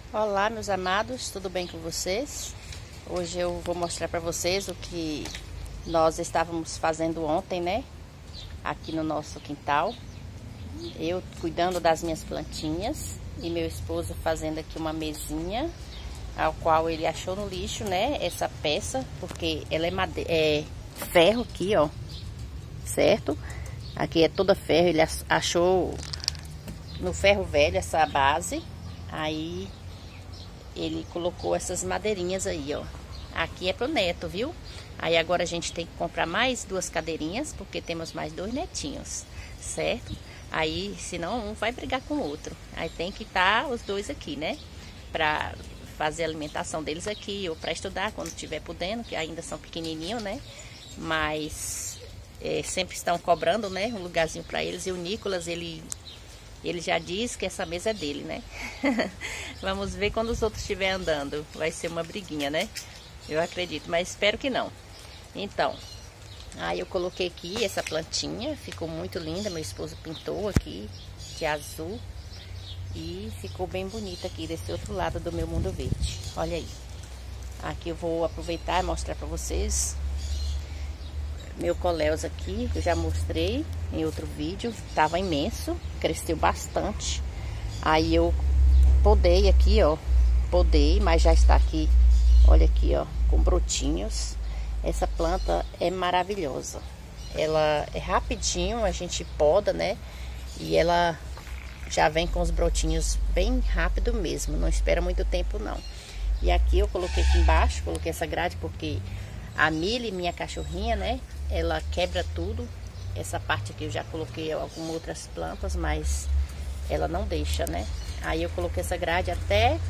Olá, meus amados, tudo bem com vocês? Hoje eu vou mostrar para vocês o que nós estávamos fazendo ontem, né? Aqui no nosso quintal. Eu cuidando das minhas plantinhas e meu esposo fazendo aqui uma mesinha, ao qual ele achou no lixo, né? Essa peça, porque ela é ferro aqui, ó, certo? Aqui é toda ferro, ele achou no ferro velho essa base, aí ele colocou essas madeirinhas aí, ó. Aqui é pro neto, viu? Aí agora a gente tem que comprar mais 2 cadeirinhas, porque temos mais 2 netinhos, certo? Aí, senão um vai brigar com o outro. Aí tem que estar os dois aqui, né? Pra fazer a alimentação deles aqui, ou pra estudar quando estiver podendo, que ainda são pequenininhos, né? Mas sempre estão cobrando, né? Um lugarzinho pra eles. E o Nicolas, ele já diz que essa mesa é dele, né? Vamos ver quando os outros estiverem andando. Vai ser uma briguinha, né? Eu acredito, mas espero que não. Então, aí eu coloquei aqui essa plantinha. Ficou muito linda. Meu esposo pintou aqui de azul. E ficou bem bonita aqui desse outro lado do meu mundo verde. Olha aí. Aqui eu vou aproveitar e mostrar pra vocês meu coléus aqui, que eu já mostrei em outro vídeo, tava imenso, cresceu bastante. Aí eu podei aqui, ó, mas já está aqui, olha aqui, ó, com brotinhos. Essa planta é maravilhosa. Ela é rapidinho, a gente poda, né? E ela já vem com os brotinhos bem rápido mesmo, não espera muito tempo não. E aqui eu coloquei aqui embaixo, coloquei essa grade porque a Milly, minha cachorrinha, né? Ela quebra tudo. Essa parte aqui eu já coloquei algumas outras plantas, mas ela não deixa, né? Aí eu coloquei essa grade até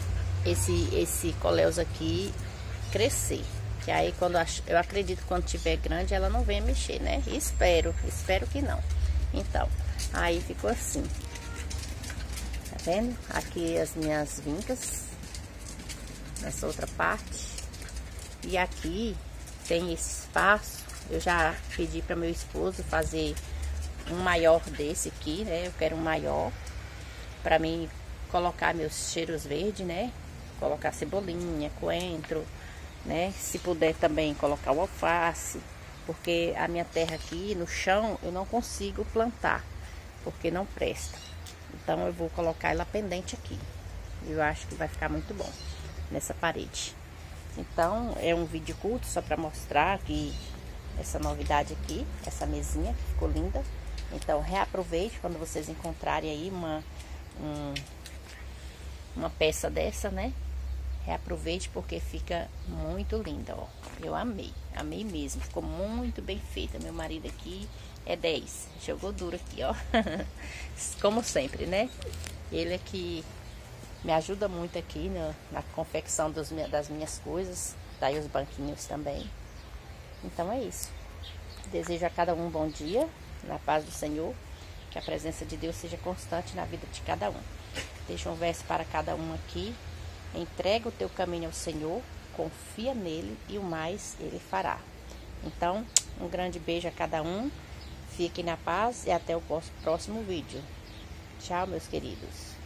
esse coléus aqui crescer. Que aí eu acredito que quando tiver grande ela não venha mexer, né? Espero que não. Então, aí ficou assim. Tá vendo? Aqui as minhas vincas. Nessa outra parte. E aqui tem esse espaço. Eu já pedi para meu esposo fazer um maior desse aqui, né? Eu quero um maior para mim colocar meus cheiros verdes, né? Colocar cebolinha, coentro, né? Se puder também colocar o alface, porque a minha terra aqui no chão eu não consigo plantar, porque não presta. Então eu vou colocar ela pendente aqui. Eu acho que vai ficar muito bom nessa parede. Então é um vídeo curto só para mostrar que essa novidade aqui, essa mesinha que ficou linda. Então reaproveite quando vocês encontrarem aí uma peça dessa, né? Reaproveite porque fica muito linda, ó. Eu amei mesmo, ficou muito bem feita. Meu marido aqui é 10, jogou duro aqui, ó. Como sempre, né? Ele é que me ajuda muito aqui na confecção das minhas coisas. Tá aí os banquinhos também. Então é isso. Desejo a cada um um bom dia, na paz do Senhor. Que a presença de Deus seja constante na vida de cada um. Deixa um verso para cada um aqui. Entrega o teu caminho ao Senhor, confia nele e o mais ele fará. Então, um grande beijo a cada um. Fiquem na paz e até o próximo vídeo. Tchau, meus queridos.